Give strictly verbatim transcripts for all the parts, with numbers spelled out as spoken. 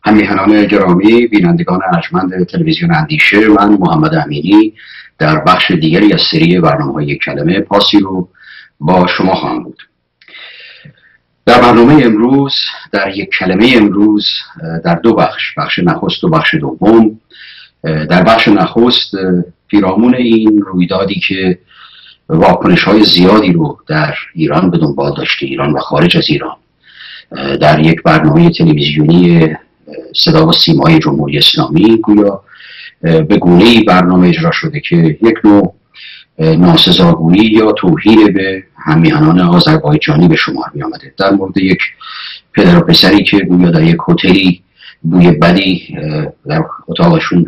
همیهنان گرامی، بینندگان ارجمند تلویزیون اندیشه، من محمد امینی در بخش دیگری از سری برنامه‌های یک کلمه پاسی رو با شما خواهم بود. در برنامه امروز، در یک کلمه امروز، در دو بخش، بخش نخست و بخش دوم. در بخش نخست پیرامون این رویدادی که واکنش‌های زیادی رو در ایران به دنبال داشته، ایران و خارج از ایران، در یک برنامه تلویزیونی صدا و سیمای جمهوری اسلامی گویا به گونه‌ای برنامه اجرا شده که یک نوع ناسزاگویی یا توهین به همیهنان آذربایجانی به شمار می آمده. در مورد یک پدر و پسری که گویا در یک هتلی بوی بدی در اتاقشون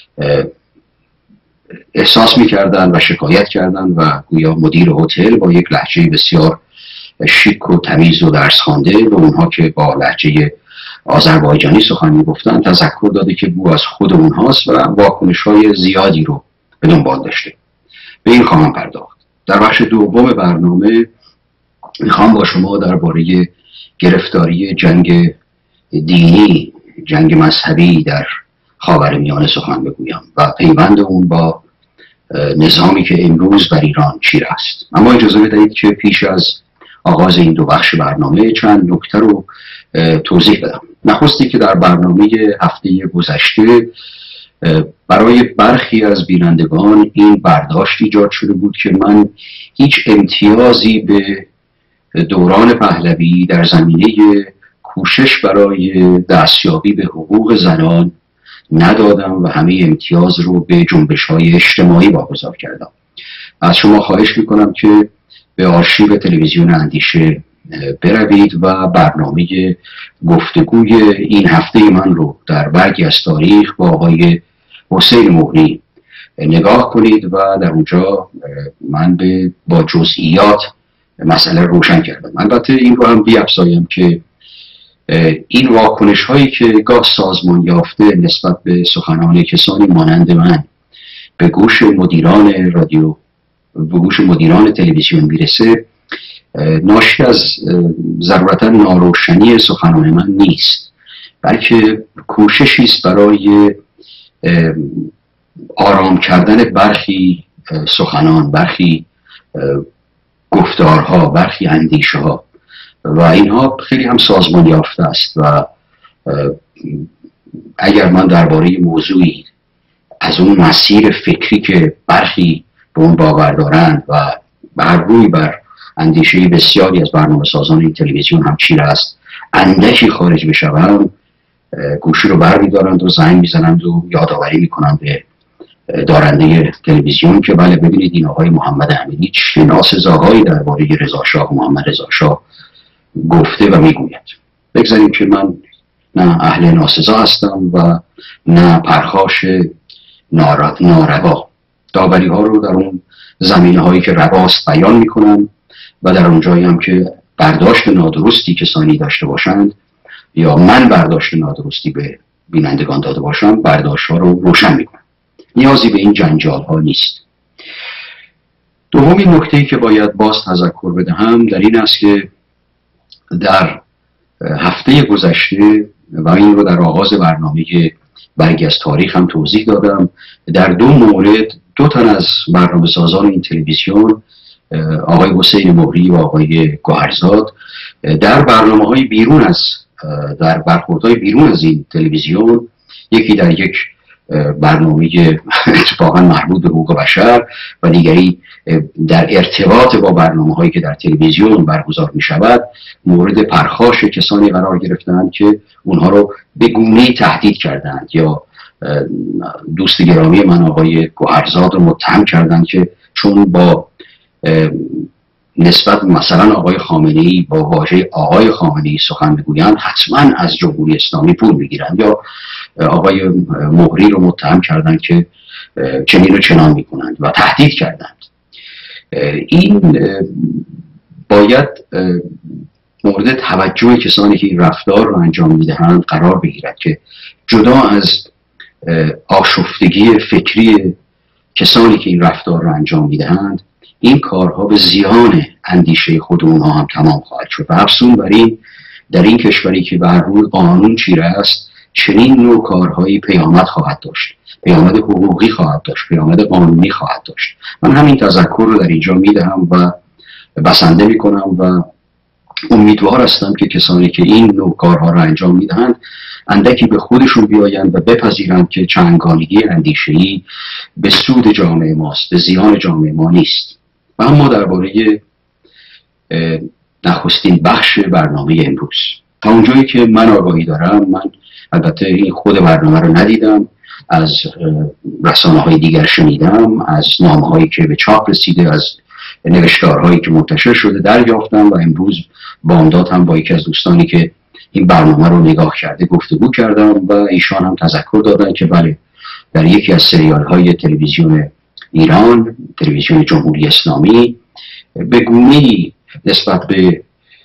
احساس می کردن و شکایت کردن و گویا مدیر هتل با یک لهجه بسیار شیک و تمیز و درس خوانده به اونها که با لهجه آذربایجانی سخن میگفتن تذکر داده که بو از خود اونهاست و واکنش‌های زیادی رو به دنبال داشته. به این خواهم پرداخت. در بخش دوم برنامه میخوام با شما درباره گرفتاری جنگ دینی، جنگ مذهبی در خاورمیانه سخن بگویم و پیوند اون با نظامی که امروز بر ایران چیره است. اما اجازه بدهید که پیش از آغاز این دو بخش برنامه چند نکته رو توضیح بدم. نخستی که در برنامه هفته گذشته برای برخی از بینندگان این برداشت ایجاد شده بود که من هیچ امتیازی به دوران پهلوی در زمینه کوشش برای دستیابی به حقوق زنان ندادم و همه امتیاز رو به جنبش‌های اجتماعی واگذار کردم. از شما خواهش میکنم که به آرشیو تلویزیون اندیشه بروید و برنامه گفتگوی این هفته من رو در برگی از تاریخ با آقای حسین مهری نگاه کنید و در اونجا من به با جزئیات مسئله روشن کردم. البته این رو هم بیفزایم که این واکنش هایی که گاه سازمان یافته نسبت به سخنان کسانی مانند من به گوش مدیران رادیو، به گوش مدیران تلویزیون میرسه، ناشی از ضرورتا ناروشنی سخنان من نیست، بلکه کوششی است برای آرام کردن برخی سخنان، برخی گفتارها، برخی اندیشه ها و اینها خیلی هم سازمان یافته است و اگر من درباره موضوعی از اون مسیر فکری که برخی به اون باور دارند و بر روی بر اندیشه بسیاری از برنامه سازان این تلویزیون هم چیره است اندکی خارج بشوم، گوشی رو بر می‌دارند و زنگ میزنند و یادآوری میکنند به دارنده تلویزیون که بله ببینید این آقای محمد امینی چه ناسزاهایی درباره رضا شاه، محمد رضا شاه گفته و میگوید. بگذاریم که من نه اهل ناسزا هستم و نه پرخاش ناروا. داوری ها رو در اون زمینه هایی که رواست بیان میکنم و در اونجایی هم که برداشت نادرستی کسانی داشته باشند یا من برداشت نادرستی به بینندگان داده باشم برداشت ها رو روشن میکنم. نیازی به این جنجال ها نیست. دومین نکته‌ای که باید باز تذکر بدهم در این است که در هفته گذشته و این رو در آغاز برنامه برگی از تاریخ هم توضیح دادم، در دو مورد دو تن از برنامه سازان این تلویزیون، آقای حسین مهری و آقای گوهرزاد، در برنامه های بیرون از در برخوردهای بیرون از این تلویزیون، یکی در یک برنامه اتفاقا مربوط به حقوق بشر و دیگری در ارتباط با برنامه هایی که در تلویزیون برگزار می شود، مورد پرخاش کسانی قرار گرفتند که اونها رو به گونه‌ای تهدید کردند یا دوست گرامی من آقای گوهرزاد رو متهم کردند که چون با نسبت مثلا آقای خامنه‌ای با واژه آقای خامنه‌ای سخن بگویند حتما از جمهوری اسلامی پول بگیرند، یا آقای مهری رو متهم کردند که چنین و چنان میکنند و تهدید کردند. این باید مورد توجه کسانی که این رفتار رو انجام میدهند قرار بگیرد که جدا از آشفتگی فکری کسانی که این رفتار رو انجام میدهند، این کارها به زیان اندیشه خود اونها هم تمام خواهد شد و افزون بر این در این کشوری که بر روی قانون چیره است چنین نوع کارهایی پیامد خواهد داشت، پیامد حقوقی خواهد داشت، پیامد قانونی خواهد داشت. من همین تذکر رو در اینجا میدهم و بسنده میکنم و امیدوار هستم که کسانی که این نوع کارها را انجام میدهند اندکی به خودشون بیایند و بپذیرند که چندگانگی اندیشه‌ای به سود جامعه ماست، به زیان جامعه ما نیست. و اما درباره نخستین بخش برنامه امروز، تا اونجایی که من آگاهی دارم، من البته این خود برنامه رو ندیدم، از رسانه های دیگر شنیدم، از نامه هایی که به چاپ رسیده، از نوشتارهایی که منتشر شده دریافتم و امروز بامداد هم با یکی از دوستانی که این برنامه رو نگاه کرده گفتگو کردم و ایشان هم تذکر دادن که بله، در یکی از سریال های تلویزیون ایران، تلویزیون جمهوری اسلامی، به گونه‌ای نسبت به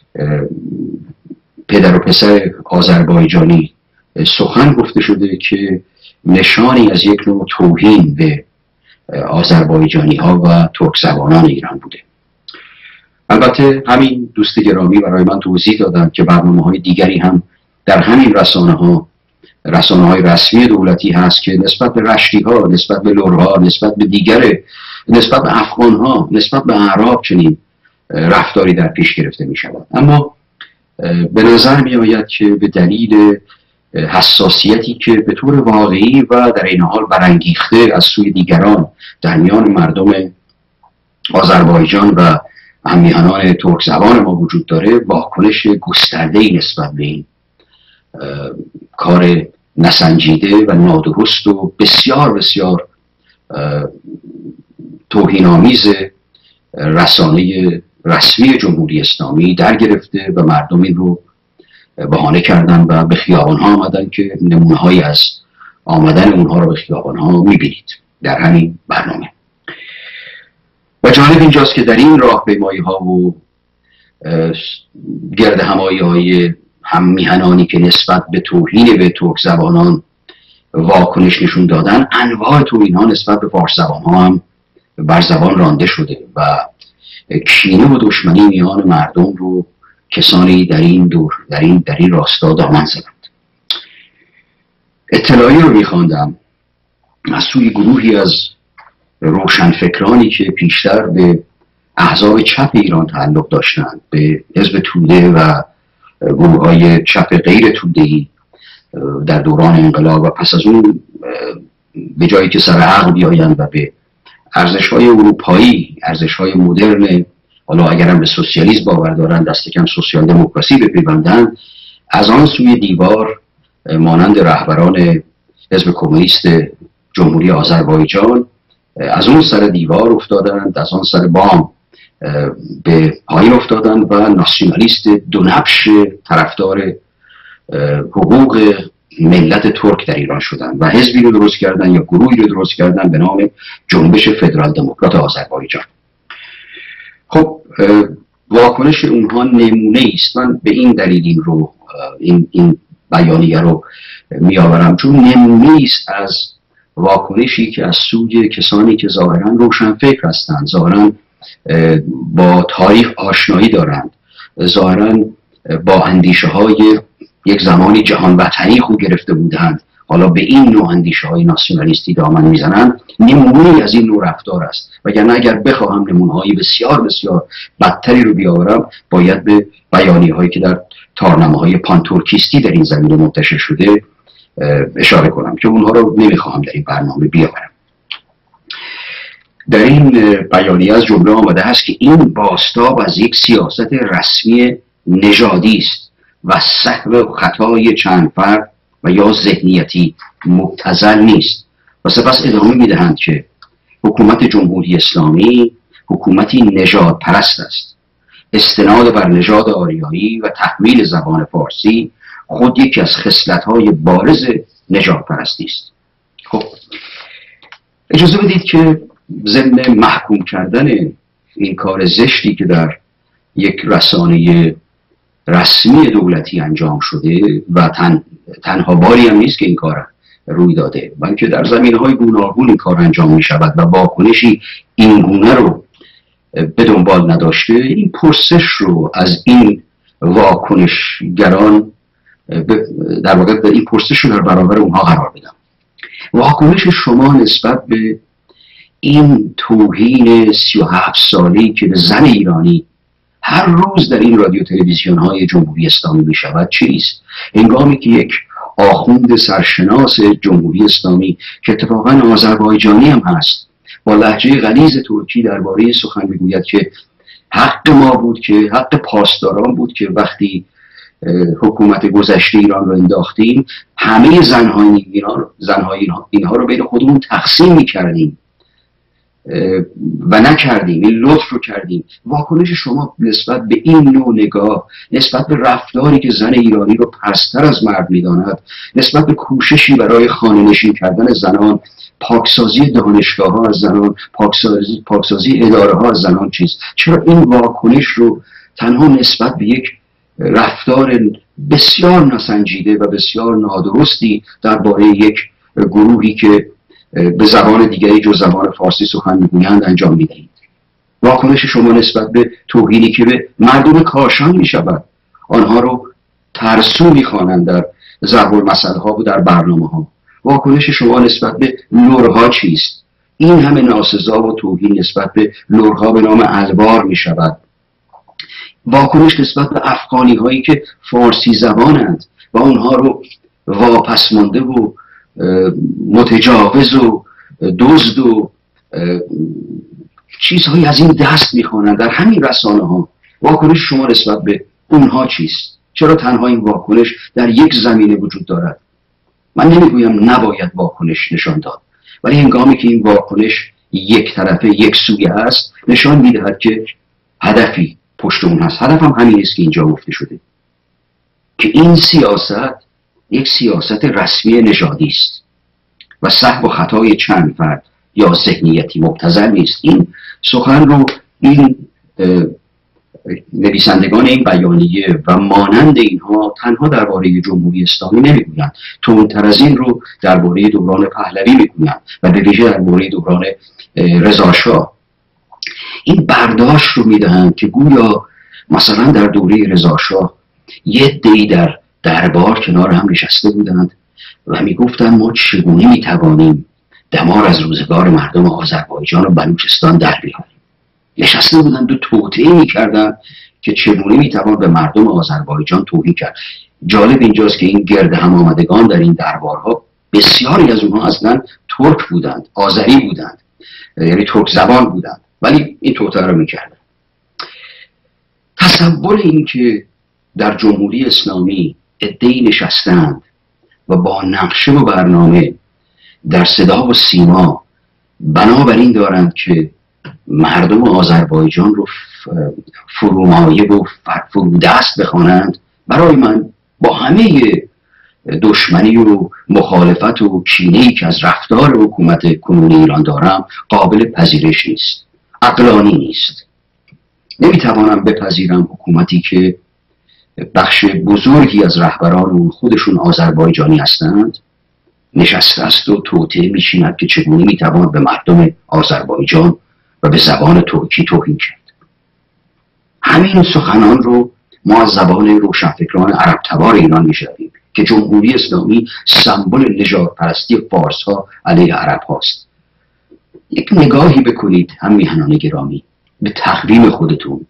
پدر و پسر آذربایجانی سخن گفته شده که نشانی از یک نوع توهین به آذربایجانی ها و ترک زبانان ایران بوده. البته همین دوست گرامی برای من توضیح دادن که برنامه های دیگری هم در همین رسانه ها، رسانه های رسمی دولتی هست که نسبت به رشتی ها، نسبت به لرها، نسبت به دیگر، نسبت به افغان ها، نسبت به اعراب چنین رفتاری در پیش گرفته می شود. اما به نظر می آید که به دلیل حساسیتی که به طور واقعی و در این حال برانگیخته از سوی دیگران در میان مردم آذربایجان و همیهنان ترک زبان ما وجود داره، واکنش گسترده‌ای نسبت به این کار نسنجیده و نادرست و بسیار بسیار توهین‌آمیز رسانه رسمی جمهوری اسلامی در گرفته و مردم این رو بهانه کردن و به خیابان ها آمدن که نمونه هایی از آمدن اونها رو به خیابان ها میبینید در همین برنامه. و جالب اینجاست که در این راهپیمایی ها و گرد همایی های هم میهنانی که نسبت به توهین به ترک زبانان واکنش نشون دادن، انواع توهین ها نسبت به فارس زبان ها هم بر زبان رانده شده و کینه و دشمنی میان مردم رو کسانی در این دور در این در این راستا دامن زدند. اطلاعی رو میخواندم از سوی گروهی از روشنفکرانی که پیشتر به احزاب چپ ایران تعلق داشتند، به حزب توده و گروه های چپ غیر توده‌ای در دوران انقلاب و پس از اون به جایی که سر عقل بیایند و به ارزش های اروپایی، ارزش های مدرن، حالا اگرم به سوسیالیسم باور دارن، دست کم سوسیال دموکراسی بپیوندن، از آن سوی دیوار مانند رهبران حزب کمونیست جمهوری آذربایجان از اون سر دیوار افتادند، از آن سر بام به پایین افتادند و ناسیونالیست دونبش طرفدار حقوق ملت ترک در ایران شدند و حزبی رو درست کردن یا گروهی رو درست کردن به نام جنبش فدرال دموکرات آذربایجان. خب واکنش اونها نمونه است. من به این دلیل این رو این این بیانیه رو میآورم چون نمونه است از واکنشی که از سوی کسانی که ظاهرا روشنفکر هستند، ظاهرا با تاریخ آشنایی دارند، ظاهرا با اندیشه های یک زمانی جهان وطنی خو گرفته بودند، حالا به این نوع اندیشه های ناسیونالیستی دامن میزنند، نمونه از این نوع رفتار است. وگرنه اگر بخواهم نمونه های بسیار بسیار بدتری رو بیاورم، باید به بیانیه هایی که در تارنامه های پانتورکیستی در این زمینه منتشر شده اشاره کنم که اونها رو نمیخواهم در این برنامه بیاورم. در این بیانیه از جمله آمده هست که این بازتاب از یک سیاست رسمی نژادی است و سهو و خطای چند فرد و یا ذهنیتی مبتذل نیست. و سپس ادامه میدهند که حکومت جمهوری اسلامی حکومتی نژاد پرست است. استناد بر نژاد آریایی و تحمیل زبان فارسی خود یکی از خصلت‌های بارز نژاد پرستی است. خب اجازه بدید که ضمن محکوم کردن این کار زشتی که در یک رسانه رسمی دولتی انجام شده و تن، تنها باری هم نیست که این کار روی داده، بلکه در زمینه‌های گوناگون این کار انجام می شود و واکنشی این گونه رو به دنبال نداشته، این پرسش رو از این واکنشگران در واقع این پرسش رو در برابر اونها قرار بدم. واکنش شما نسبت به این توهین سی و هفت سالی که به زن ایرانی هر روز در این رادیو تلویزیون های جمهوری اسلامی می شود چیست؟ هنگامی که یک آخوند سرشناس جمهوری اسلامی که اتفاقا آذربایجانی هم هست با لهجه غلیظ ترکی درباره سخن میگوید که حق ما بود، که حق پاسداران بود که وقتی حکومت گذشته ایران رو انداختیم همه زنهای ایران زنهای اینها رو بین خودمون تقسیم میکردیم و نکردیم، این لطف رو کردیم. واکنش شما نسبت به این نوع نگاه، نسبت به رفتاری که زن ایرانی رو پستر از مرد میداند، نسبت به کوششی برای خانه نشین کردن زنان، پاکسازی دانشگاه ها از زنان، پاکسازی, پاکسازی اداره ها از زنان چیست؟ چرا این واکنش رو تنها نسبت به یک رفتار بسیار ناسنجیده و بسیار نادرستی درباره یک گروهی که به زبان دیگری جز زبان فارسی سخن میگویند انجام میدهید؟ واکنش شما نسبت به توهینی که به مردم کاشان میشود، آنها رو ترسو میخوانند در ضرب المثل ها و در برنامه ها، واکنش شما نسبت به لرها چیست؟ این همه ناسزا و توهین نسبت به لرها به نام الوار میشود. واکنش نسبت به افغانی هایی که فارسی زبانند و اونها رو واپسمانده و متجاوز و دزد و چیزهایی از این دست میخوانند در همین رسانه ها، واکنش شما نسبت به اونها چیست؟ چرا تنها این واکنش در یک زمینه وجود دارد؟ من نمیگویم نباید واکنش نشان داد، ولی هنگامی که این واکنش یک طرفه یک سویه است نشان میدهد که هدفی پشت اون هست. هدف هم همین است که اینجا گفته شده که این سیاست یک سیاست رسمی نژادی است و سهو و خطای چند فرد یا ذهنیتی مبتذل نیست. این سخن رو این نویسندگان این بیانیه و مانند اینها تنها درباره جمهوری اسلامی نمیگویند، تندتر از این رو درباره دوران پهلوی میگویند و به ویژه درباره دوران رضا شاه. این برداشت رو میدهند که گویا مثلا در دوره رضا شاه یه عده‌ای در دربار کنار هم نشسته بودند و میگفتند ما چگونه میتوانیم دمار از روزگار مردم آذربایجان و بلوچستان در بیاریم. نشسته بودند و توطئه میکردند که چگونه میتوان به مردم آذربایجان توهین کرد. جالب اینجاست که این گرد هم آمدگان در این دربارها بسیاری از اونها اصلا ترک بودند، آذری بودند، یعنی ترک زبان بودند، ولی این توطئه رو میکردند. تصور این که در جمهوری اسلامی عده‌ای نشستند و با نقشه و برنامه در صدا و سیما بنابراین دارند که مردم آذربایجان رو فرومایه و فرودست بخوانند، برای من با همه دشمنی و مخالفت و کینه‌ای که از رفتار حکومت کنونی ایران دارم قابل پذیرش نیست، عقلانی نیست. نمیتوانم بپذیرم حکومتی که بخش بزرگی از رهبران اون خودشون آذربایجانی هستند نشسته است و توطئه میشیند که چگونه میتوان به مردم آذربایجان و به زبان ترکی توهین کرد. همین سخنان رو ما از زبان روشنفکران عرب تبار ایران میشنویم که جمهوری اسلامی سمبل نژادپرستی فارس ها علیه عرب هاست. یک نگاهی بکنید هم میهنان گرامی به تقویم خودتون.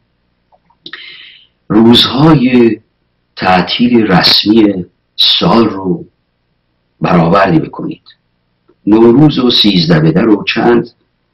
روزهای تعطیل رسمی سال رو برآوردی بکنید. نوروز و سیزده بدر رو چند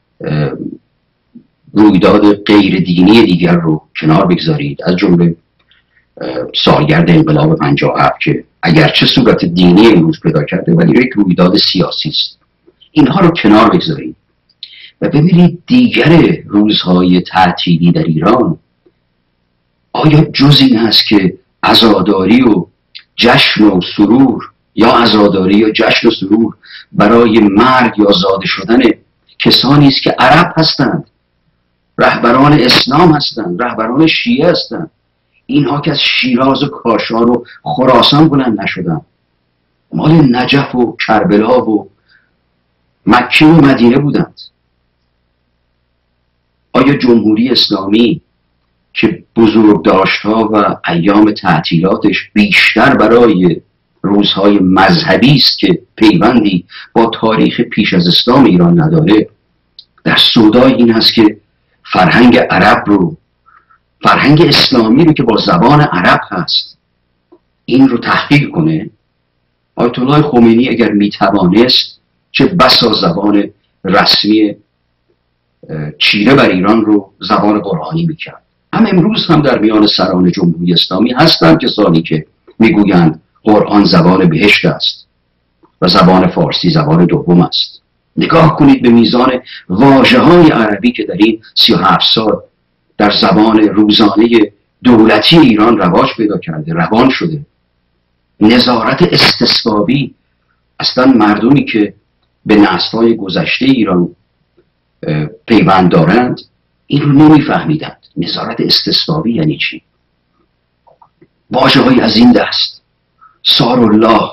رویداد غیر دینی دیگر رو کنار بگذارید، از جمله سالگرد انقلاب پنجاه و هفت که اگرچه صورت دینی امروز پیدا کرده ولی یک رویداد سیاسی است. اینها رو کنار بگذارید و ببینید دیگر روزهای تعطیلی در ایران آیا جز این هست که عزاداری و جشن و سرور یا عزاداری و جشن و سرور برای مرگ یا زاده شدن کسانی است که عرب هستند، رهبران اسلام هستند، رهبران شیعه هستند، اینها که از شیراز و کاشان و خراسان بلند نشدند، مال نجف و کربلا و مکه و مدینه بودند. آیا جمهوری اسلامی که بزرگداشت‌ها و ایام تعطیلاتش بیشتر برای روزهای مذهبی است که پیوندی با تاریخ پیش از اسلام ایران نداره، در سودای این هست که فرهنگ عرب رو، فرهنگ اسلامی رو که با زبان عرب هست، این رو تحقیق کنه. آیت الله خمینی اگر میتوانست چه بسا زبان رسمی چیره بر ایران رو زبان قرآنی میکرد. هم امروز هم در میان سران جمهوری اسلامی هستند کسانی که میگویند قرآن زبان بهشت است و زبان فارسی زبان دوم است. نگاه کنید به میزان واژه‌های عربی که در این سی و هفت سال در زبان روزانه دولتی ایران رواج پیدا کرده، روان شده. نظارت استصوابی، اصلا مردمی که به نسل‌های گذشته ایران پیوند دارند این رو نمیفهمیدند. نظارت استصوابی یعنی چی؟ واژه‌های از این دست، سارالله،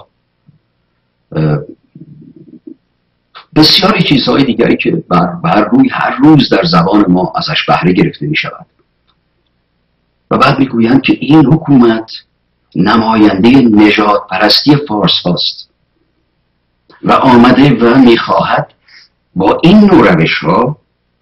بسیاری چیزهای دیگری که بر, بر روی هر روز در زبان ما ازش بهره گرفته می شود. و بعد می گویند که این حکومت نماینده نژاد پرستی فارس هاست و آمده و می خواهد با این نوع روش ها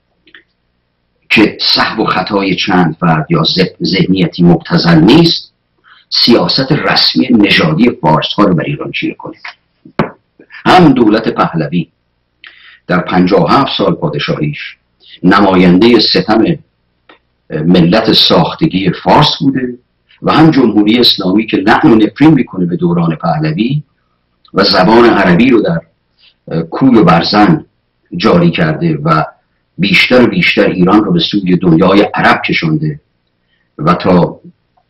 که سهو و خطای چند فرد یا ذهنیتی مبتذل نیست، سیاست رسمی نژادی فارس ها رو بر ایران چیره کنه. هم دولت پهلوی در پنجاه و هفت سال پادشاهیش نماینده ستم ملت ساختگی فارس بوده و هم جمهوری اسلامی که لعن و نفرین میکنه به دوران پهلوی و زبان عربی رو در کوی و برزن جاری کرده و بیشتر و بیشتر ایران رو به سوی دنیای عرب کشانده و تا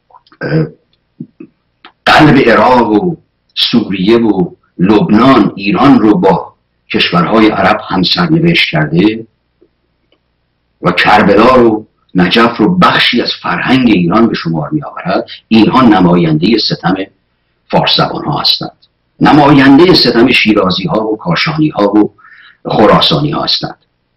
قلب عراق و سوریه و لبنان ایران رو با کشورهای عرب هم سرنوشت کرده و کربلا رو، نجف رو بخشی از فرهنگ ایران به شمار می آورد. اینها نماینده ستم فارس زبان ها هستند، نماینده ستم شیرازی ها و کاشانی ها و خراسانی ها هستند.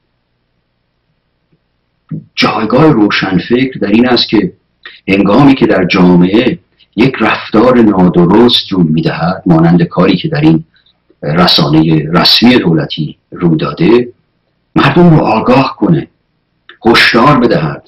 جایگاه روشنفکر در این است که هنگامی که در جامعه یک رفتار نادرست روی میدهد، مانند کاری که در این رسانه رسمی دولتی رو داده، مردم رو آگاه کنه، هشدار بدهد،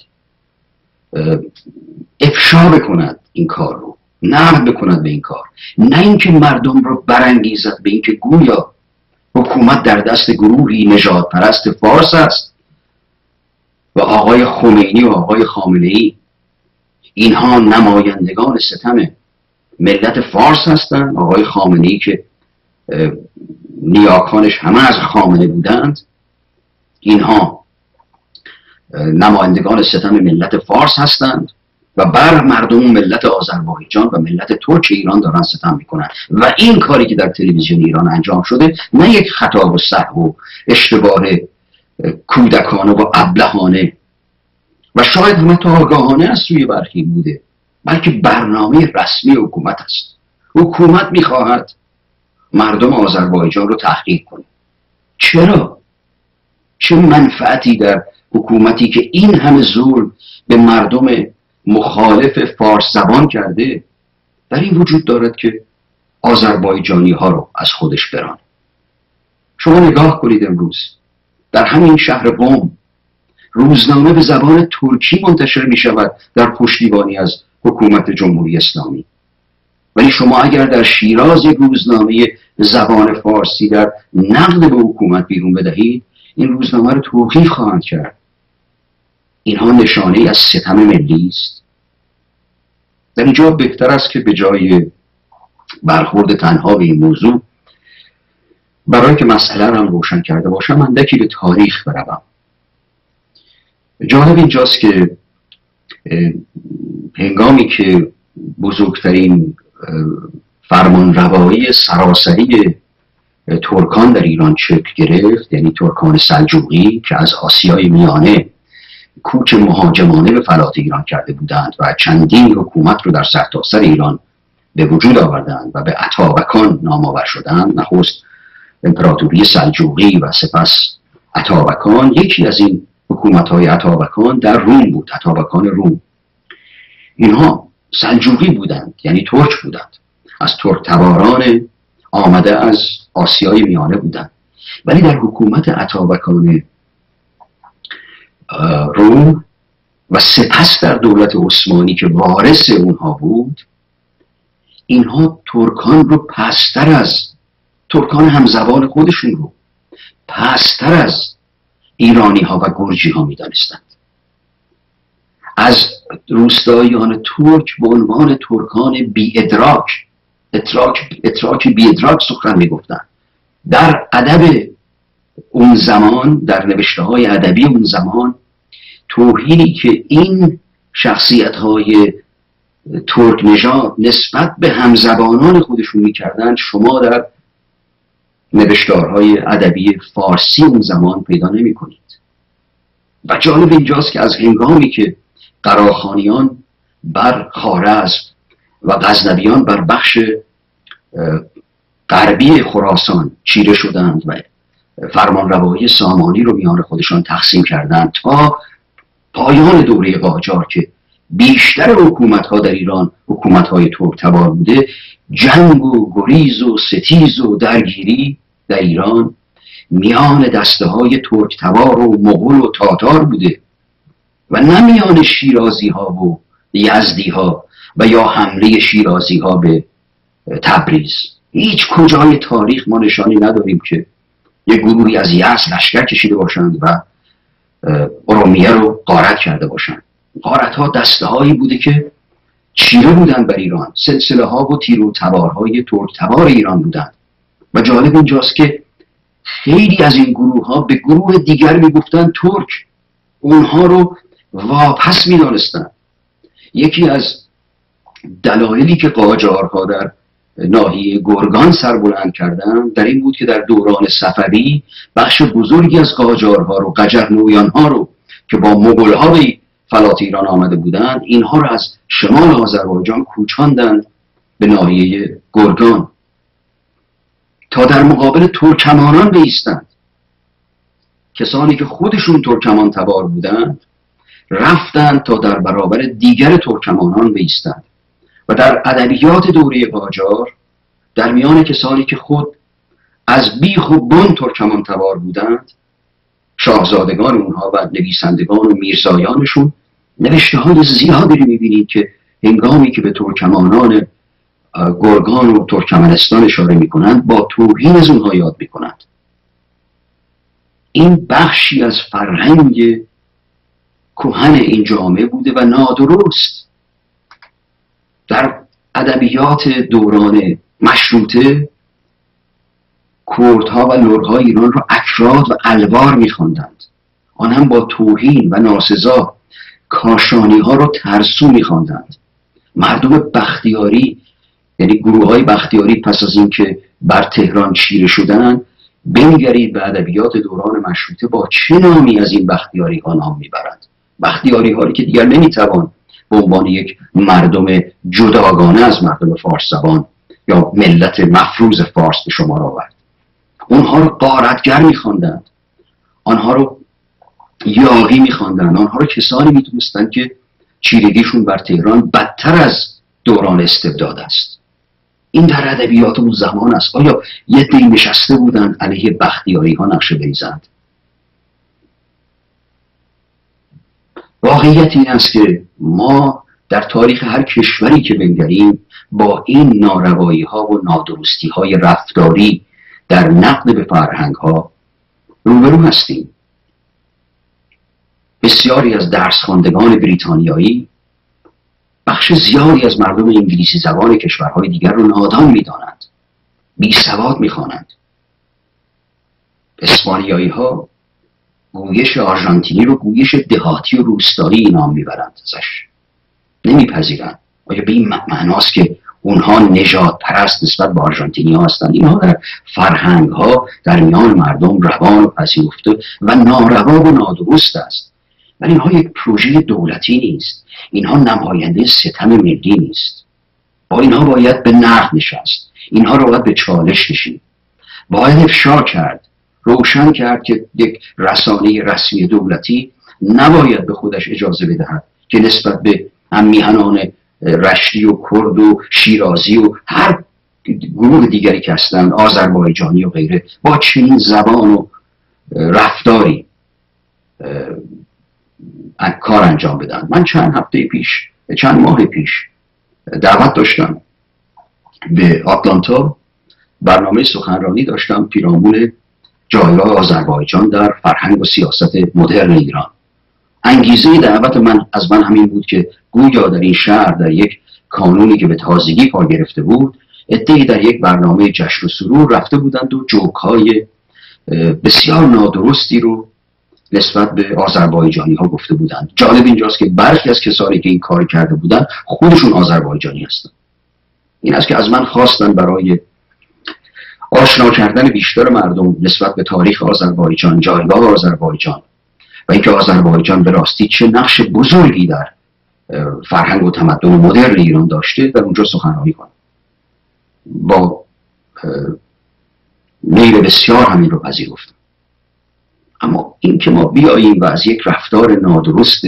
افشا بکند این کار رو، نقد بکند به این کار، نه اینکه مردم رو برانگیزد به اینکه گویا حکومت در دست گروهی نژاد پرست فارس است و آقای خمینی و آقای خامنه‌ای اینها نمایندگان ستم ملت فارس هستند. آقای خامنه‌ای که نیاکانش همه از خامنه بودند، اینها نمایندگان ستم ملت فارس هستند و بر مردم ملت آذربایجان و ملت ترک ایران دارن ستم میکنن و این کاری که در تلویزیون ایران انجام شده نه یک خطا و سهو و اشتباه کودکانه و ابلهانه و شاید هم تا آگاهانه از سوی برخی بوده، بلکه برنامه رسمی حکومت است. حکومت میخواهد مردم آذربایجان رو تحقیق کنه. چرا؟ چه منفعتی در حکومتی که این همه ظلم به مردم مخالف فارس زبان کرده در این وجود دارد که آذربایجانی ها رو از خودش برانه؟ شما نگاه کنید، امروز در همین شهر قم روزنامه به زبان ترکی منتشر می شود در پشتیبانی از حکومت جمهوری اسلامی، ولی شما اگر در شیراز یک روزنامه زبان فارسی در نقد به حکومت بیرون بدهید، این روزنامه رو توقیف خواهند کرد. اینها نشانه از ستم ملی است. در اینجا بهتر است که به جای برخورد تنها به این موضوع، برای که مسئله را هم روشن کرده باشم، اندکی به تاریخ بروم. جالب اینجاست که هنگامی که بزرگترین فرمان روایی سراسری ترکان در ایران شکل گرفت، یعنی ترکان سلجوقی که از آسیای میانه کوچ مهاجمانه به فلات ایران کرده بودند و چندین حکومت رو در سرتاسر ایران به وجود آوردند و به اتابکان نام آور شدند، نخست امپراتوری سلجوقی و سپس اتابکان. یکی از این حکومت های اتابکان در روم بود، اتابکان روم. اینها سلجوقی بودند، یعنی ترک بودند، از ترک تباران آمده از آسیای میانه بودند. ولی در حکومت اتابکان روم و سپس در دولت عثمانی که وارث اونها بود، اینها ترکان رو پستر از ترکان همزبان خودشون رو پستر از ایرانی ها و گرجی ها می دانستند. از روستاییان ترک به عنوان ترکان بی ادراک اتراک اتراک بی ادراک سخن می گفتند. در ادب اون زمان، در نوشته های ادبی اون زمان، توهینی که این شخصیت های ترک نژاد نسبت به همزبانان خودشون میکردن شما در نوشتارهای ادبی فارسی اون زمان پیدا نمی کنید. و جالب اینجاست که از هنگامی که قراخانیان بر خوارزم و غزنویان بر بخش غربی خراسان چیره شدند و فرمانروایی سامانی رو میان خودشان تقسیم کردند تا پایان دوره قاجار که بیشتر حکومت ها در ایران حکومت های ترک تبار بوده، جنگ و گریز و ستیز و درگیری در ایران میان دسته های ترک تبار و مغول و تاتار بوده و نه میان شیرازی ها و یزدی ها و یا حمله شیرازی ها به تبریز. هیچ کجای تاریخ ما نشانی نداریم که یک گروهی از یزد لشکر کشیده باشند و ارومیه رو غارت کرده باشند. غارت ها دسته هایی بوده که چیره بودند بر ایران، سلسله ها و تیر و تبارهای ترک تبار ایران بودند. و جالب اینجاست که خیلی از این گروه ها به گروه دیگر میگفتند ترک، اونها رو واپس میدانستند. یکی از دلایلی که قاجارها در ناحیه گرگان سر بلند کردند در این بود که در دوران صفوی بخش بزرگی از قاجارها رو، قجرنویان ها رو که با مغول ها به فلات ایران آمده بودند، اینها رو از شمال آذربایجان کوچاندند به ناحیه گرگان تا در مقابل ترکمانان بایستند. کسانی که خودشون ترکمان تبار بودند رفتند تا در برابر دیگر ترکمانان بایستند. و در ادبیات دوره قاجار در میان کسانی که خود از بیخ و بن ترکمان تبار بودند، شاهزادگان اونها و نویسندگان و میرزایانشون، نوشته های زیادی رو میبینید که هنگامی که به ترکمانان گرگان و ترکمنستان اشاره میکنند با توهین از اونها یاد میکنند. این بخشی از فرهنگ کهن این جامعه بوده و نادرست. در ادبیات دوران مشروطه کردها و لرهای ایران را اکراد و الوار میخواندند، آن هم با توهین و ناسزا کاشانی ها را ترسو میخواندند. مردم بختیاری، یعنی گروه های بختیاری، پس از اینکه بر تهران چیره شدند، بنگرید به ادبیات دوران مشروطه با چه نامی از این بختیاری ها نام میبرند. بختیاری هایی که دیگر نمیتوان به عنوان یک مردم جداگانه از مردم فارس زبان یا ملت مفروض فارس به شمار آورد. اونها رو غارتگر میخواندند، آنها رو یاغی میخواندند، آنها رو کسانی میدونستند که چیرگیشون بر تهران بدتر از دوران استبداد است. این در ادبیات اون زمان است. آیا یه دی نشسته بودند علیه بختیاری ها نقشه بریزند؟ واقعیت این است که ما در تاریخ هر کشوری که بنگریم با این ناروایی ها و نادرستی های رفتاری در نقد به فرهنگ ها روبرو هستیم. بسیاری از درس خواندگان بریتانیایی بخش زیادی از مردم انگلیسی زبان کشورهای دیگر رو نادان می‌دانند، بی سواد می‌خوانند. اسپانیایی ها گویش آرژانتینی رو گویش دهاتی و روستایی نام میبرند، ازش نمیپذیرند. آیا به این معناست که اونها نژاد پرست نسبت به آرژانتینی ها هستند؟ اینها در فرهنگ ها در میان مردم روان و پذیرفته و ناروا و نادرست است. ولی اینها یک پروژه دولتی نیست، اینها نماینده ستم ملی نیست. با اینها باید به نقد نشست، اینها رو باید به چالش کشید، باید افشا کرد، روشن کرد که یک رسانه رسمی دولتی نباید به خودش اجازه بدهد که نسبت به هم میهنان رشتی و کرد و شیرازی و هر گروه دیگری که هستند، آذربایجانی و غیره، با چنین زبان و رفتاری کار انجام بدن. من چند هفته پیش، چند ماه پیش دعوت داشتم به آتلانتا، برنامه سخنرانی داشتم پیرامون جایگاه آذربایجان در فرهنگ و سیاست مدرن ایران. انگیزه دعوت من از من همین بود که گویا در این شهر، در یک کانونی که به تازگی پا گرفته بود، عده‌ای در یک برنامه جشن و سرور رفته بودند و جوک‌های بسیار نادرستی رو نسبت به آذربایجانی ها گفته بودند. جالب اینجاست که برخی از کسانی که این کار کرده بودند خودشون آذربایجانی هستند. این است که از من خواستن برای آشنا کردن بیشتر مردم نسبت به تاریخ آذربایجان، جایگاه آذربایجان و اینکه آذربایجان به راستی چه نقش بزرگی در فرهنگ و تمدن مدرن ایران داشته، در اونجا سخنرانی کنم. با میل بسیار همین رو پذیرفتم. اما این که ما بیاییم و از یک رفتار نادرست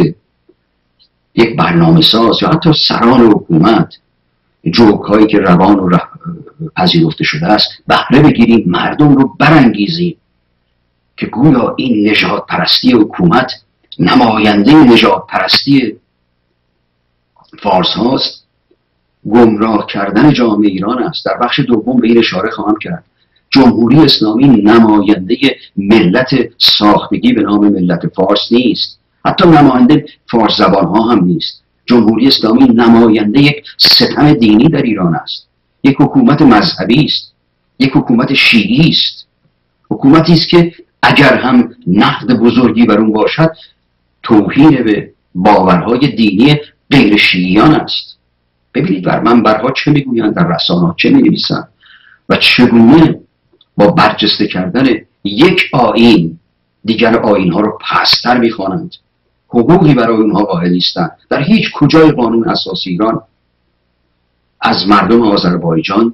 یک برنامه ساز یا حتی سران حکومت، جوک هایی که روان و پذیرفته شده است، بهره بگیریم، مردم رو برانگیزیم که گویا این نژاد پرستی حکومت نماینده نژاد پرستی فارس هاست، گمراه کردن جامعه ایران است. در بخش دوم به این اشاره خواهم کرد. جمهوری اسلامی نماینده ملت ساختگی به نام ملت فارس نیست، حتی نماینده فارس زبان ها هم نیست. جمهوری اسلامی نماینده یک ستم دینی در ایران است، یک حکومت مذهبی است، یک حکومت شیعی است، حکومتی است که اگر هم نقد بزرگی بر اون باشد، توهین به باورهای دینی غیر شیعیان است. ببینید بر منبرها چه میگویند، در رسانه‌ها چه مینویسند و چگونه با برجسته کردن یک آیین دیگر آیین‌ها رو پست‌تر می‌خوانند، حقوقی برای اونها قائل نیستند. در هیچ کجای قانون اساسی ایران از مردم آذربایجان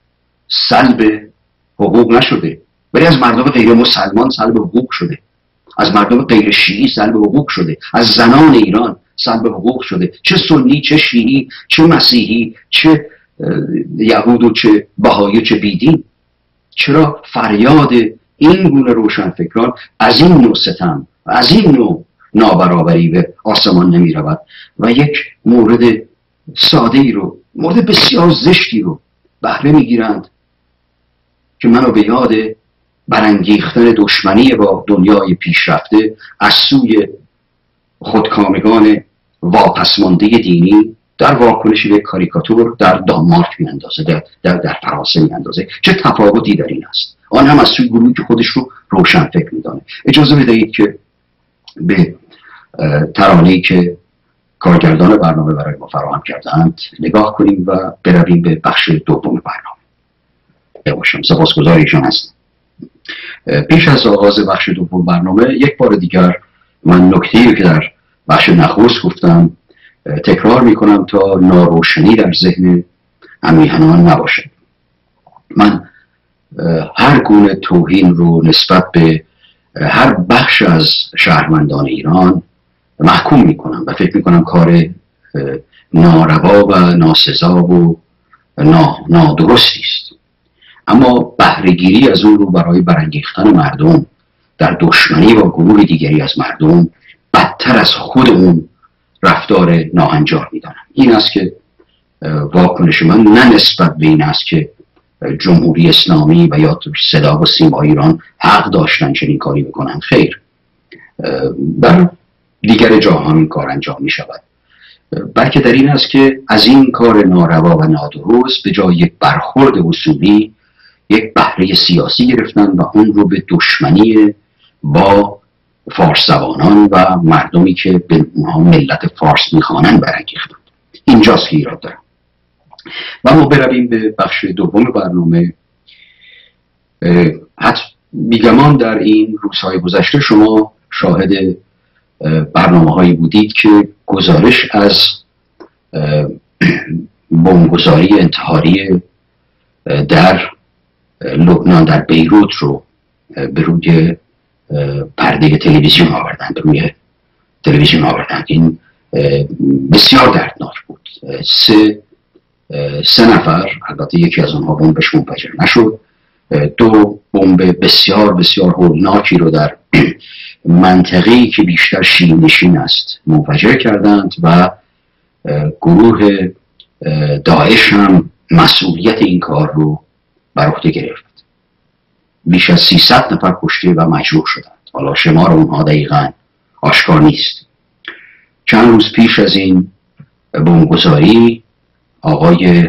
سلب حقوق نشده، ولی از مردم غیر مسلمان سلب حقوق شده، از مردم غیر شیعی سلب حقوق شده، از زنان ایران سلب حقوق شده، چه سنی، چه شیعی، چه مسیحی، چه یهود و چه بهایی و چه بیدین. چرا فریاد این گونه روشنفکران از این نوع ستم و از این نوع نابرابری به آسمان نمی رود و یک مورد ساده ای رو، مورد بسیار زشتی رو بهره می گیرند که منو به یاد برانگیختن دشمنی با دنیای پیشرفته از سوی خودکامگان واپسمانده دینی در واکنش به کاریکاتور در دانمارک میاندازه، در, در, در فرانسه میاندازه. چه تفاوتی در این است؟ آن هم از سوی گروهی که خودش رو روشن فکر میدانه. اجازه بدهید که به ترانه‌ای که کارگردان برنامه برای ما فراهم کردند نگاه کنیم و برویم به بخش دوم برنامه. باشم سپاسگزار ایشان هستم. پیش از آغاز بخش دوم برنامه یک بار دیگر من نکته‌ای که در بخش نخست گفتم تکرار میکنم تا ناروشنی در ذهن همیهنان نباشه. من هر گونه توهین رو نسبت به هر بخش از شهروندان ایران محکوم میکنم و فکر میکنم کار ناروا و ناسزا و نادرستی است. اما بهره‌گیری از اون رو برای برانگیختن مردم در دشمنی با گروه دیگری از مردم بدتر از خود اون رفتار ناهنجار میدانم. این است که واکنش من نه نسبت به این است که جمهوری اسلامی و یا صدا و سیما ایران حق داشتن چنین کاری بکنن، خیر، در دیگر جاها این کار انجام می شود، بلکه در این است که از این کار ناروا و نادرست به جای یک برخورد اصولی یک بهره سیاسی گرفتن و اون رو به دشمنی با فارس زبانان و مردمی که به اونها ملت فارس میخوانند برانگیختند. اینجاست که ایراد دارم. و ما برویم به بخش دوم برنامه. حتی بیگمان در این روزهای گذشته شما شاهد برنامه هایی بودید که گزارش از بمبگذاری انتحاری در لبنان، در بیروت رو به روی پرده تلویزیون آوردن، به روی تلویزیون آوردن. این بسیار دردناک بود. سه سه نفر، البته یکی از اونها بمبش منفجر نشد، دو بمب بسیار بسیار هولناکی رو در منطقه‌ای که بیشتر شیعه نشین است منفجر کردند و گروه داعش هم مسئولیت این کار رو بر عهده گرفت. بیش از سیصد نفر کشته و مجروح شدند. حالا شمار اونها دقیقاً آشکار نیست. چند روز پیش از این بمبگذاری آقای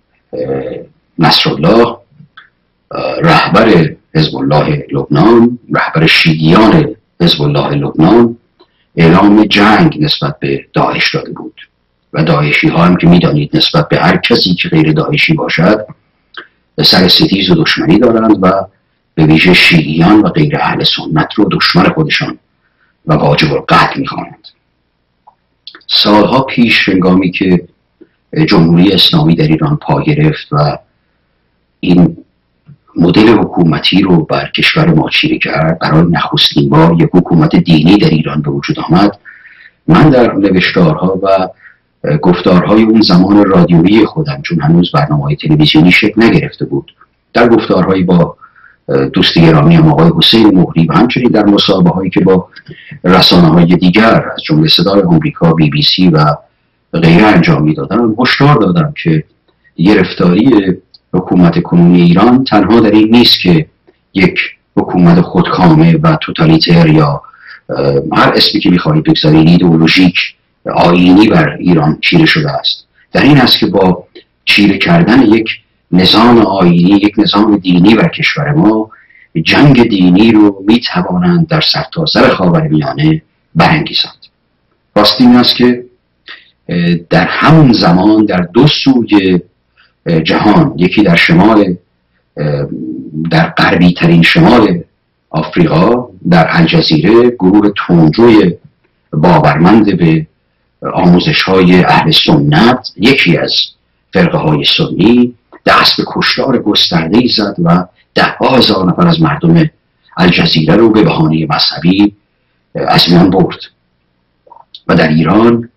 نصرالله رهبر حزب الله لبنان، رهبر شیعیان حزب الله لبنان، اعلام جنگ نسبت به داعش داده بود و داعشی ها هم که میدانید نسبت به هر کسی که غیر داعشی باشد سر ستیز و دشمنی دارند و به ویژه شیعیان و غیر اهل سنت رو دشمن خودشان و واجب القتل می‌خوانند. سالها پیش هنگامی که جمهوری اسلامی در ایران پا گرفت و این مدل حکومتی رو بر کشور ما چیره کرد، برای نخستین بار یک حکومت دینی در ایران به وجود آمد، من در نوشتارها و گفتارهای اون زمان رادیویی خودم، چون هنوز برنامه‌های تلویزیونی شکل نگرفته بود، در گفتارهایی با دوست گرامی هم آقای حسین مهری و همچنین در مصاحبه هایی که با رسانه‌های دیگر از جمله صدای آمریکا، بی بی سی و غیره انجام میدادم، هشدار دادم که گرفتاری حکومت کنونی ایران تنها در این نیست که یک حکومت خودکامه و توتالیتر یا هر اسمی که میخواهید بگذارید ایدئولوژیک آیینی بر ایران چیره شده است، در این است که با چیره کردن یک نظام آیینی، یک نظام دینی بر کشور ما، جنگ دینی رو میتوانند در سرتاسر خاورمیانه برانگیزند. راست این است که در همون زمان در دو سوی جهان، یکی در شمال، در غربی ترین شمال آفریقا، در الجزیره، گروه تندروی باورمند به آموزش های اهل سنت، یکی از فرقه های سنی، دست به کشتار گسترده‌ای زد و ده ها هزار نفر از مردم الجزیره رو به بهانه مذهبی از میان برد. و در ایران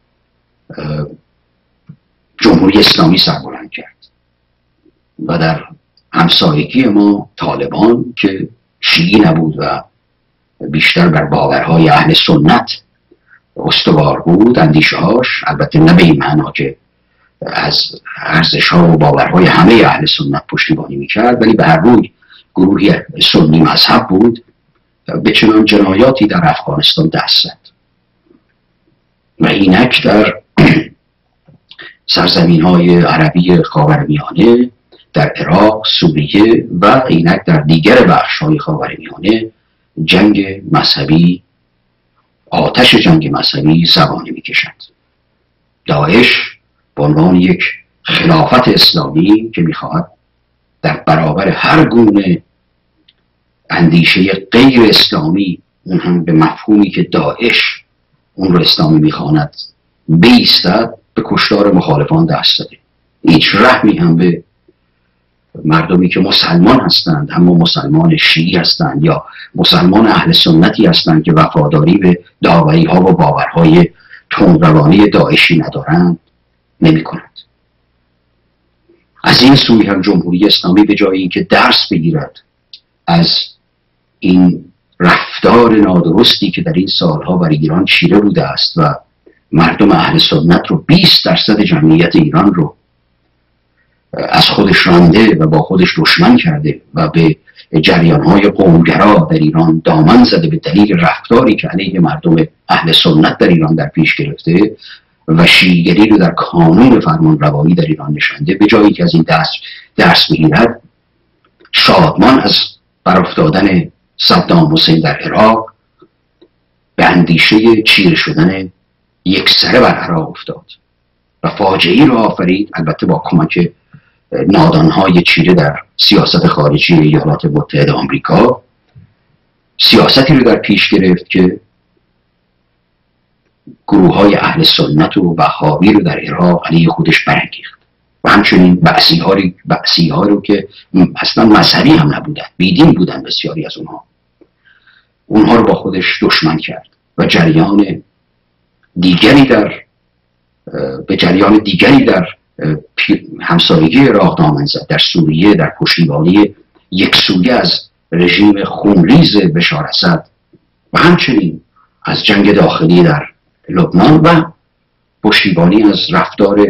جمهوری اسلامی سربلند کرد و در همسایگی ما طالبان که شیعی نبود و بیشتر بر باورهای اهل سنت استوار بود، اندیشه‌هاش، البته نه به این معنا که از ارزش‌ها و باورهای همه اهل سنت پشتیبانی می‌کرد، ولی به هر روی گروهی سنی مذهب بود، به چنان جنایاتی در افغانستان دست زد و اینک در سرزمین‌های عربی خاورمیانه، در عراق، سوریه و اینک در دیگر بخش‌های خاورمیانه جنگ مذهبی، آتش جنگ مذهبی زبانه می‌کشد. داعش به عنوان یک خلافت اسلامی که می‌خواهد در برابر هر گونه اندیشه غیر اسلامی، اون هم به مفهومی که داعش اون رو اسلامی می‌خواند، بایستد، به کشتار مخالفان دست داده. هیچ رحمی هم به مردمی که مسلمان هستند، اما مسلمان شیعی هستند یا مسلمان اهل سنتی هستند که وفاداری به داوری ها و باورهای تندروانه داعشی ندارند، نمی کند. از این سوی هم جمهوری اسلامی به جای اینکه درس بگیرد از این رفتار نادرستی که در این سالها بر ایران چیره بوده است و مردم اهل سنت رو، بیست درصد جمعیت ایران رو از خودش رانده و با خودش دشمن کرده و به جریانهای قومگرا در ایران دامن زده به دلیل رفتاری که علیه مردم اهل سنت در ایران در پیش گرفته و شیعیگری رو در کانون فرمان روایی در ایران نشانده، به جایی که از این درس درس بگیرد، شادمان از برافتادن صدام حسین در عراق به اندیشه چیره شدن یک سره بر عراق افتاد و فاجعه‌ای را آفرید، البته با کمک نادانهای چیره در سیاست خارجی ایالات متحده آمریکا. سیاستی رو در پیش گرفت که گروه های اهل سنت و وهابی رو در عراق علیه خودش برانگیخت و همچنین بعثی ها, بعثی ها رو که اصلا مذهبی هم نبودن، بیدین بودن بسیاری از اونها، اونها رو با خودش دشمن کرد و جریان دیگری در به جریان دیگری در همسایگی عراق نامه زد، در سوریه، در پشتیبانی یک سویه از رژیم خونریز بشار اسد و همچنین از جنگ داخلی در لبنان و پشتیبانی از رفتار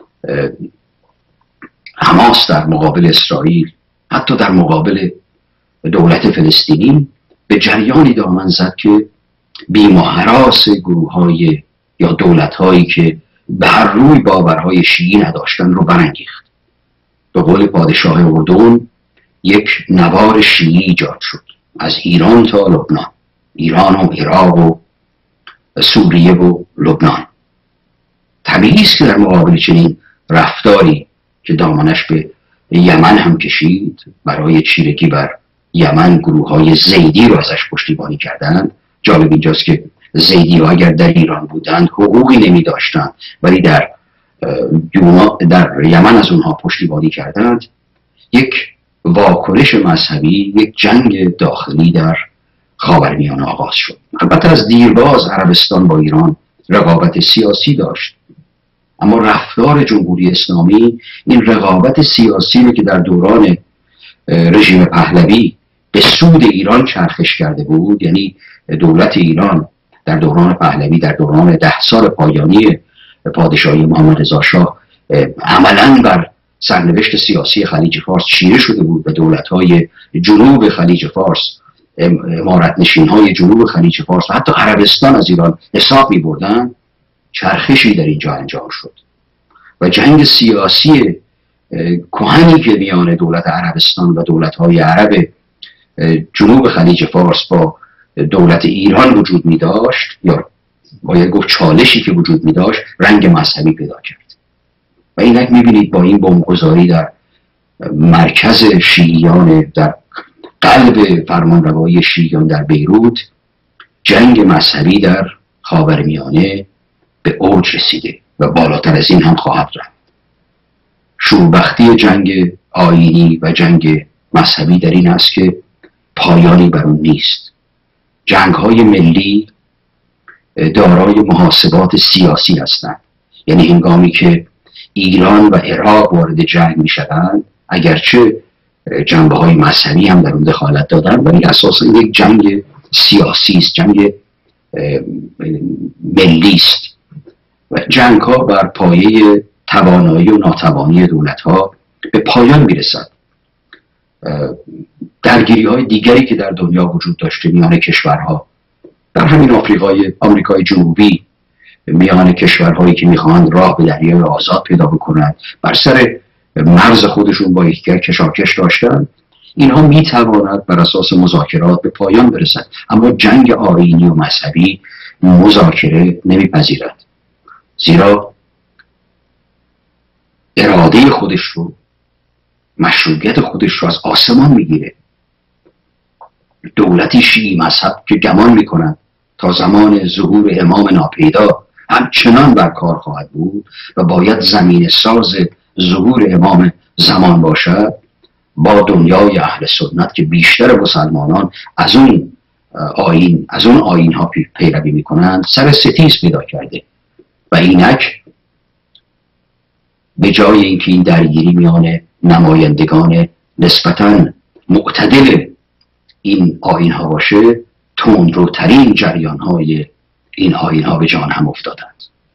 حماس در مقابل اسرائیل، حتی در مقابل دولت فلسطینی، به جریانی دامن زد که بیم و هراس گروه های یا دولت هایی که به هر روی باورهای شیعی نداشتن رو برانگیخت. به قول پادشاه اردن یک نوار شیعی ایجاد شد از ایران تا لبنان، ایران و عراق و سوریه و لبنان. طبیعی است که در مقابل چنین رفتاری که دامنش به یمن هم کشید، برای چیرگی بر یمن گروه های زیدی رو ازش پشتیبانی کردند. جالب اینجاست که زیدی ها اگر در ایران بودند حقوقی نمی داشتند، ولی در در یمن از اونها پشتیبانی کردند. یک واکنش مذهبی، یک جنگ داخلی در خاورمیانه آغاز شد. البته از دیرباز عربستان با ایران رقابت سیاسی داشت، اما رفتار جمهوری اسلامی این رقابت سیاسی رو که در دوران رژیم پهلوی به سود ایران چرخش کرده بود، یعنی دولت ایران در دوران پهلوی، در دوران ده سال پایانی پادشاهی محمد رضا شاه، عملاً بر سرنوشت سیاسی خلیج فارس چیره شده بود و دولت‌های جنوب خلیج فارس، امارت نشین‌های جنوب خلیج فارس و حتی عربستان از ایران حساب می‌بردند. چرخشی در اینجا انجام شد و جنگ سیاسی کهنی که میان دولت عربستان و دولت‌های عرب جنوب خلیج فارس با دولت ایران وجود می داشت، یا باید گفت چالشی که وجود می داشت، رنگ مذهبی پیدا کرد. و اینک می بینید با این بمبگذاری در مرکز شیعیان، در قلب فرمانروایی شیعیان در بیروت، جنگ مذهبی در خاورمیانه به اوج رسیده و بالاتر از این هم خواهد رفت. شوربختی جنگ آیینی و جنگ مذهبی در این است که پایانی بر اون نیست. جنگ های ملی دارای محاسبات سیاسی هستند، یعنی هنگامی که ایران و عراق وارد جنگ می شدند، اگرچه جنبه های مذهبی هم در اون دخالت دادن، ولی اساسا یک جنگ سیاسی است، جنگ ملی است و جنگ ها بر پایه توانایی و ناتوانی دولت ها به پایان می رسد. درگیری های دیگری که در دنیا وجود داشته میان کشورها، در همین آفریقای آمریکای جنوبی، میان کشورهایی که میخواهند راه به دریای آزاد پیدا بکنند، بر سر مرز خودشون با یکدیگر کشاکش داشتن، اینها میتواند بر اساس مذاکرات به پایان برسد. اما جنگ آیینی و مذهبی مذاکره نمیپذیرد، زیرا اراده خودش رو، مشروعیت خودش رو از آسمان میگیره. دولتی شیعی مذهب که گمان میکنند تا زمان ظهور امام ناپیدا همچنان بر کار خواهد بود و باید زمین ساز ظهور امام زمان باشد، با دنیای اهل سنت که بیشتر مسلمانان از اون آیین از اون آیین ها پیروی میکنند سر ستیز پیدا کرده و اینک به جای اینکه این درگیری میان نمایندگان نسبتاً معتدل این آیین ها باشه، تندروترین جریان های این آیین ها به جان هم افتادند.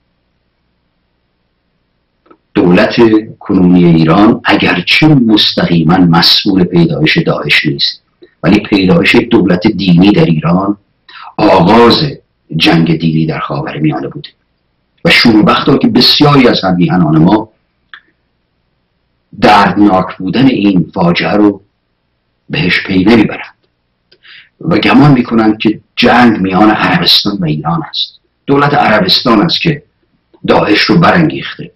دولت کنونی ایران اگرچه مستقیما مسئول پیدایش داعش نیست، ولی پیدایش دولت دینی در ایران آغاز جنگ دینی در خاورمیانه بوده و شوربختا که بسیاری از هممیهنان ما دردناک بودن این فاجعه رو بهش پی نمیبرند و گمان میکنند که جنگ میان عربستان و ایران است. دولت عربستان است که داعش رو برانگیخته.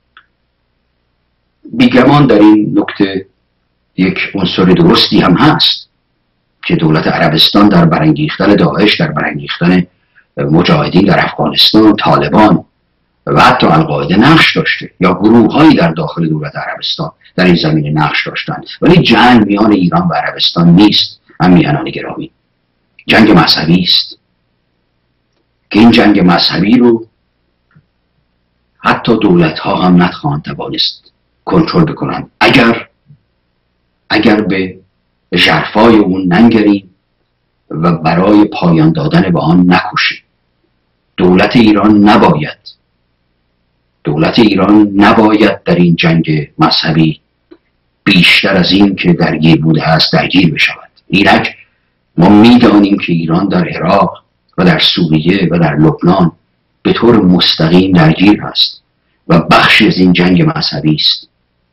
بیگمان در این نکته یک عنصر درستی هم هست که دولت عربستان در برانگیختن داعش، در برانگیختن مجاهدین در افغانستان، طالبان و حتی القاعده نقش داشته، یا گروه هایی در داخل دولت عربستان در این زمینه نقش داشتند. ولی جنگ میان ایران و عربستان نیست هممیهنان گرامی، جنگ مذهبی است که این جنگ مذهبی رو حتی دولت ها هم نتخواهند توانست کنترل بکنند اگر اگر به ژرفای اون ننگریم و برای پایان دادن به آن نکوشیم. دولت ایران نباید دولت ایران نباید در این جنگ مذهبی بیشتر از این که درگیر بوده است درگیر بشود. اینک ما میدانیم که ایران در عراق و در سوریه و در لبنان به طور مستقیم درگیر است و بخشی از این جنگ مذهبی است.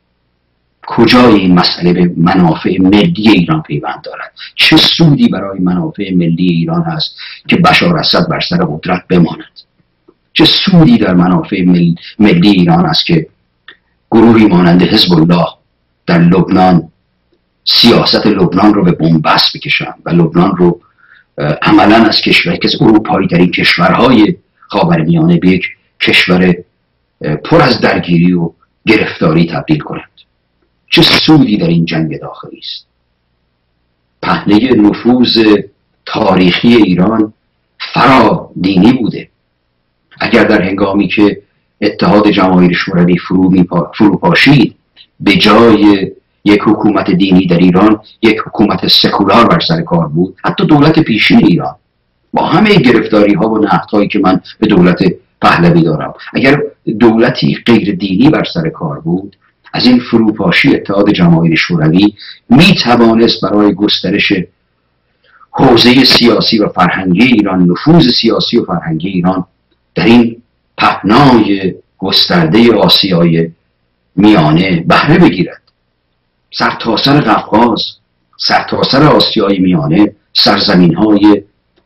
کجای این مسئله به منافع ملی ایران پیوند دارد؟ چه سودی برای منافع ملی ایران هست که بشار اسد بر سر قدرت بماند؟ چه سودی در منافع مل... ملی ایران است که گروهی مانند حزب الله در لبنان سیاست لبنان رو به بنبست بکشند و لبنان رو عملا از کشوری که از اروپایی در این کشورهای خاورمیانه به یک کشور پر از درگیری و گرفتاری تبدیل کنند؟ چه سودی در این جنگ داخلی است؟ پهنه نفوذ تاریخی ایران فرا دینی بوده. اگر در هنگامی که اتحاد جماهیر شوروی فرو پاشید به جای یک حکومت دینی در ایران یک حکومت سکولار بر سر کار بود، حتی دولت پیشین ایران با همه گرفتاری ها و نقدهایی که من به دولت پهلوی دارم، اگر دولتی غیر دینی بر سر کار بود، از این فروپاشی اتحاد جماهیر شوروی می توانست برای گسترش حوزه سیاسی و فرهنگی ایران، نفوذ سیاسی و فرهنگی ایران در این پهنای گسترده آسیای میانه بهره بگیرد. سرتاسر قفقاز، سرتاسر آسیای میانه سرزمین های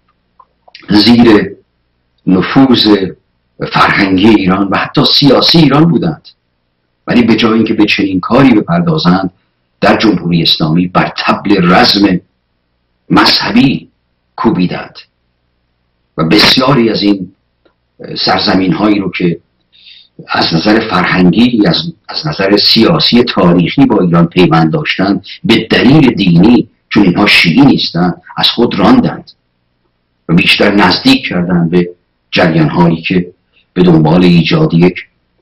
زیر نفوذ فرهنگی ایران و حتی سیاسی ایران بودند، ولی به جای اینکه به چنین کاری بپردازند در جمهوری اسلامی بر طبل رزم مذهبی کوبیدند و بسیاری از این سرزمین هایی رو که از نظر فرهنگی از, از نظر سیاسی تاریخی با ایران پیوند داشتند به دلیل دینی، چون اینها شیعی نیستند، از خود راندند و بیشتر نزدیک کردند به جریان هایی که به دنبال ایجاد یک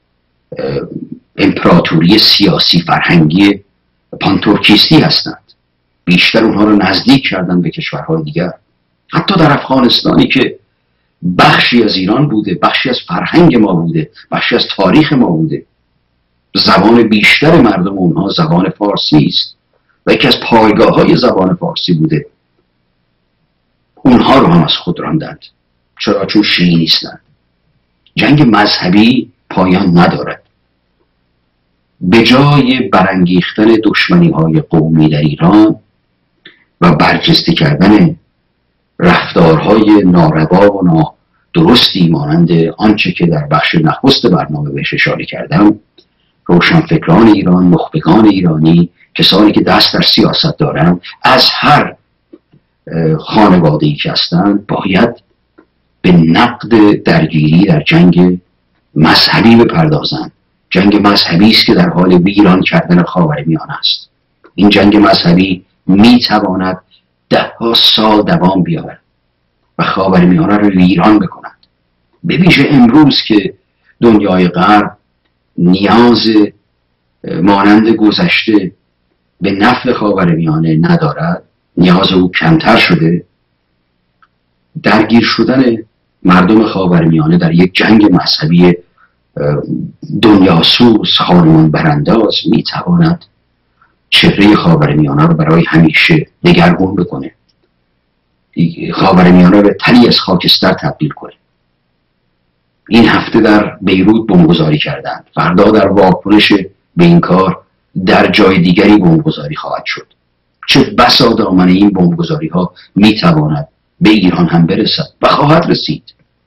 امپراتوری سیاسی فرهنگی پانتورکیستی هستند. بیشتر اونها رو نزدیک کردن به کشورهای دیگر. حتی در افغانستانی که بخشی از ایران بوده، بخشی از فرهنگ ما بوده، بخشی از تاریخ ما بوده، زبان بیشتر مردم اونها زبان فارسی است و یکی از پایگاه های زبان فارسی بوده، اونها رو هم از خود راندند. چرا؟ چون شیعی نیستند. جنگ مذهبی پایان ندارد. به جای برانگیختن دشمنی های قومی در ایران و برجسته کردن رفتارهای ناروا و نادرستی مانند آنچه که در بخش نخست برنامه بهش اشاره کردم، روشنفکران ایران، مخبگان ایرانی، کسانی که دست در سیاست دارند، از هر خانواده‌ای که هستند، باید به نقد درگیری در جنگ مذهبی بپردازند. جنگ مذهبی است که در حال ویران کردن خاورمیانه است. این جنگ مذهبی می تواند ده ها سال دوام بیاورد و خاورمیانه را ویران بکند. به ویژه امروز که دنیای غرب نیاز مانند گذشته به نفع خاورمیانه ندارد، نیاز او کمتر شده، درگیر شدن مردم خاورمیانه در یک جنگ مذهبی دنیاسوز، خانمان برانداز می تواند چهره خاورمیانه را برای همیشه دگرگون بکنه، خاورمیانه را تلی از خاکستر تبدیل کنه. این هفته در بیروت بمبگذاری کردند، فردا در واکنش به این کار در جای دیگری بمبگذاری خواهد شد. چه بسا دامن این بمبگذاری ها می تواند به ایران هم برسد و خواهد رسید.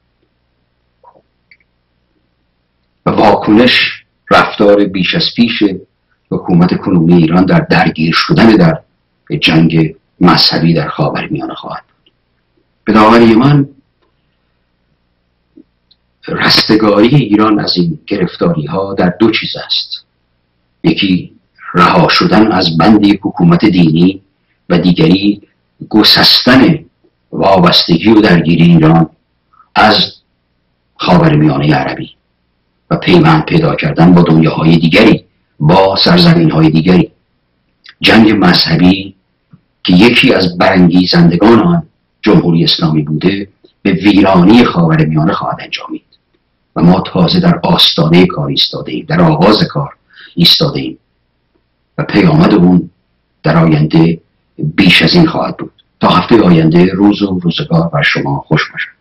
و واکنش رفتار بیش از پیش حکومت کنونی ایران در درگیر شدن در جنگ مذهبی در خاورمیانه خواهد بود. به داوری من رستگاری ایران از این گرفتاری ها در دو چیز است. یکی رها شدن از بند حکومت دینی و دیگری گسستن وابستگی و درگیری ایران از خاورمیانه عربی. و پیوند پیدا کردن با دنیاهای دیگری، با سرزمینهای دیگری. جنگ مذهبی که یکی از برانگیزندگان آن جمهوری اسلامی بوده به ویرانی خاورمیانه خواهد انجامید و ما تازه در آستانه کار ایستاده ایم، در آغاز کار ایستاده ایم و پیامد اون در آینده بیش از این خواهد بود. تا هفته آینده روز و روزگار بر شما خوش باشد.